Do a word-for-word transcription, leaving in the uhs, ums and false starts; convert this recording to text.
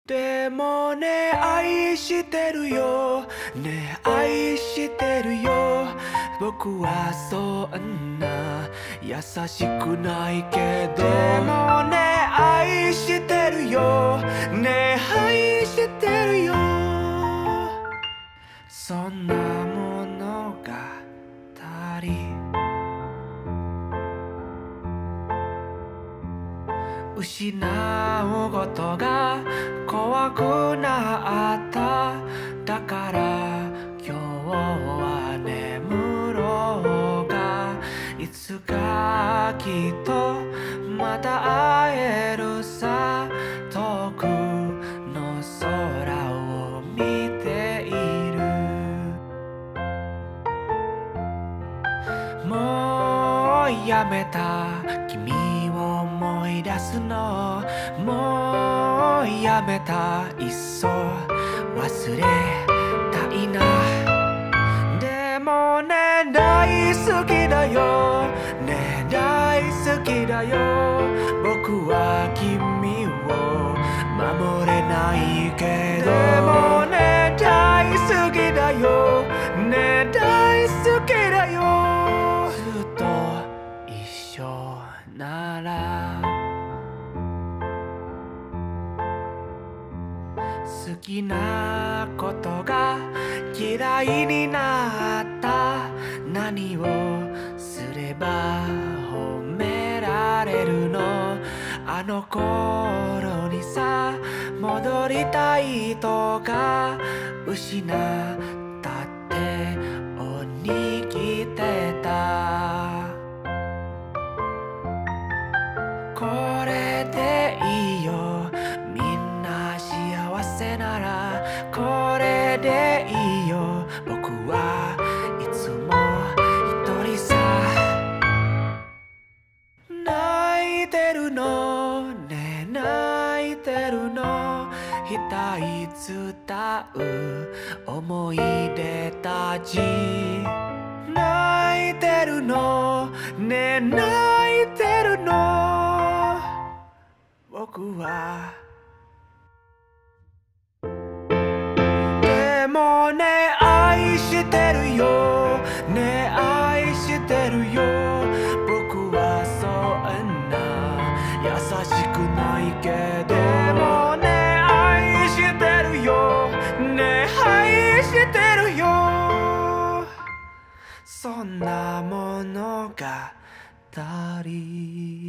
でもね、愛してるよね、愛してるよ。僕はそんな優しくないけど、でもね、愛してるよね、愛してるよ。そんな物語。失うことが怖くなった。だから今日は眠ろうか。いつかきっとまた会えるさ。遠くの空を見ている。もうやめた君を思い出すの。もうやめた、いっそ忘れたいな。でもね、大好きだよね、大好きだよ。僕は君を守れないけど、でもね、大好きだよね、大好きだよ。ずっと一緒なら。好きなことが嫌いになった。何をすれば褒められるの。あの頃にさ、戻りたいとか失ったってを握ってた。これでいいよ、みんな幸せなら。これでいいよ、僕はいつも一人さ。泣いてるのね、泣いてるの。額伝う思い出たち。泣いてるのね、泣いてるの。僕はでもね、愛してるよね、愛してるよ。僕はそんな優しくないけど、でもね、愛してるよね、愛してるよ。そんな物語。